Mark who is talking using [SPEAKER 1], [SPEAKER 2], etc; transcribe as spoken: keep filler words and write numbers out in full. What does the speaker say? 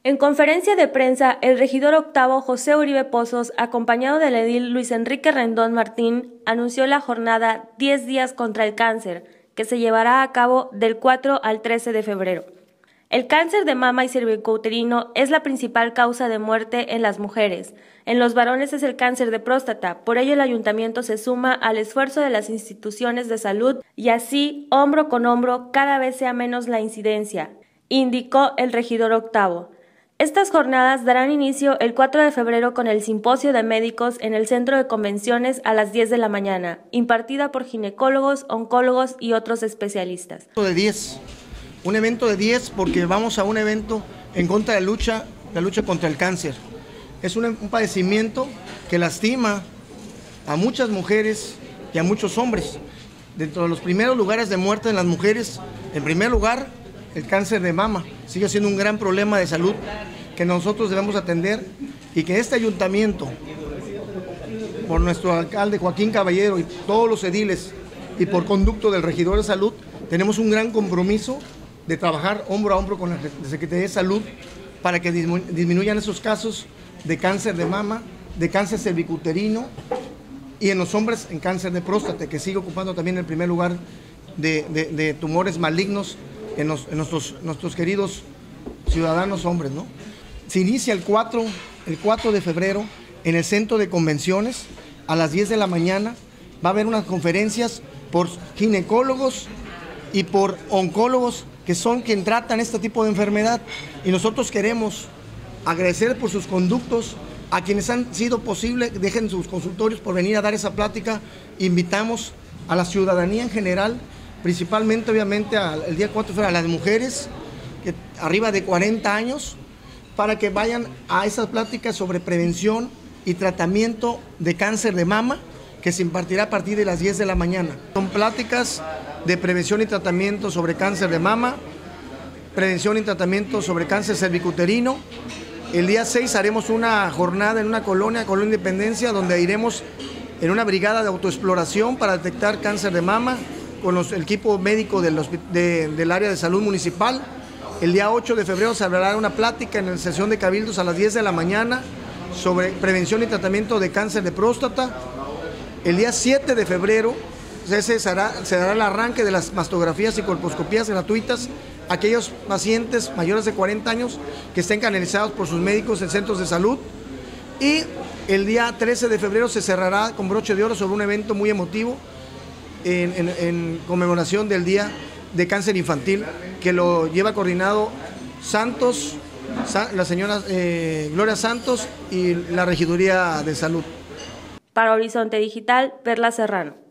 [SPEAKER 1] En conferencia de prensa, el regidor octavo José Uribe Pozos, acompañado del edil Luis Enrique Rendón Martín, anunció la jornada diez días contra el cáncer, que se llevará a cabo del cuatro al trece de febrero. El cáncer de mama y cervicouterino es la principal causa de muerte en las mujeres. En los varones es el cáncer de próstata, por ello el ayuntamiento se suma al esfuerzo de las instituciones de salud y así, hombro con hombro, cada vez sea menos la incidencia, indicó el regidor octavo. Estas jornadas darán inicio el cuatro de febrero con el simposio de médicos en el centro de convenciones a las diez de la mañana, impartida por ginecólogos, oncólogos y otros especialistas.
[SPEAKER 2] De diez, un evento de diez porque vamos a un evento en contra de la lucha, la lucha contra el cáncer. Es un, un padecimiento que lastima a muchas mujeres y a muchos hombres. Dentro de los primeros lugares de muerte en las mujeres, en primer lugar, el cáncer de mama sigue siendo un gran problema de salud que nosotros debemos atender y que este ayuntamiento, por nuestro alcalde Joaquín Caballero y todos los ediles y por conducto del regidor de salud, tenemos un gran compromiso de trabajar hombro a hombro con la Secretaría de Salud para que disminuyan esos casos de cáncer de mama, de cáncer cervicouterino y en los hombres en cáncer de próstata, que sigue ocupando también el primer lugar de, de, de tumores malignos en, los, en nuestros, nuestros queridos ciudadanos hombres, ¿no? Se inicia el cuatro, el cuatro de febrero en el centro de convenciones a las diez de la mañana. Va a haber unas conferencias por ginecólogos y por oncólogos que son quien tratan este tipo de enfermedad y nosotros queremos agradecer por sus conductos a quienes han sido posible, dejen sus consultorios por venir a dar esa plática. Invitamos a la ciudadanía en general, principalmente obviamente al, el día cuatro de febrero a las mujeres que, arriba de cuarenta años, para que vayan a esas pláticas sobre prevención y tratamiento de cáncer de mama que se impartirá a partir de las diez de la mañana. Son pláticas de prevención y tratamiento sobre cáncer de mama, prevención y tratamiento sobre cáncer cervicouterino. El día seis haremos una jornada en una colonia, Colonia Independencia, donde iremos en una brigada de autoexploración para detectar cáncer de mama con los, el equipo médico del, de, del área de salud municipal. El día ocho de febrero se habrá una plática en la sesión de cabildos a las diez de la mañana sobre prevención y tratamiento de cáncer de próstata. El día siete de febrero se, se, hará, se dará el arranque de las mastografías y colposcopías gratuitas a aquellos pacientes mayores de cuarenta años que estén canalizados por sus médicos en centros de salud. Y el día trece de febrero se cerrará con broche de oro sobre un evento muy emotivo en, en, en conmemoración del Día de Cáncer Infantil, que lo lleva coordinado Santos, la señora eh, Gloria Santos y la Regiduría de Salud.
[SPEAKER 1] Para Horizonte Digital, Perla Serrano.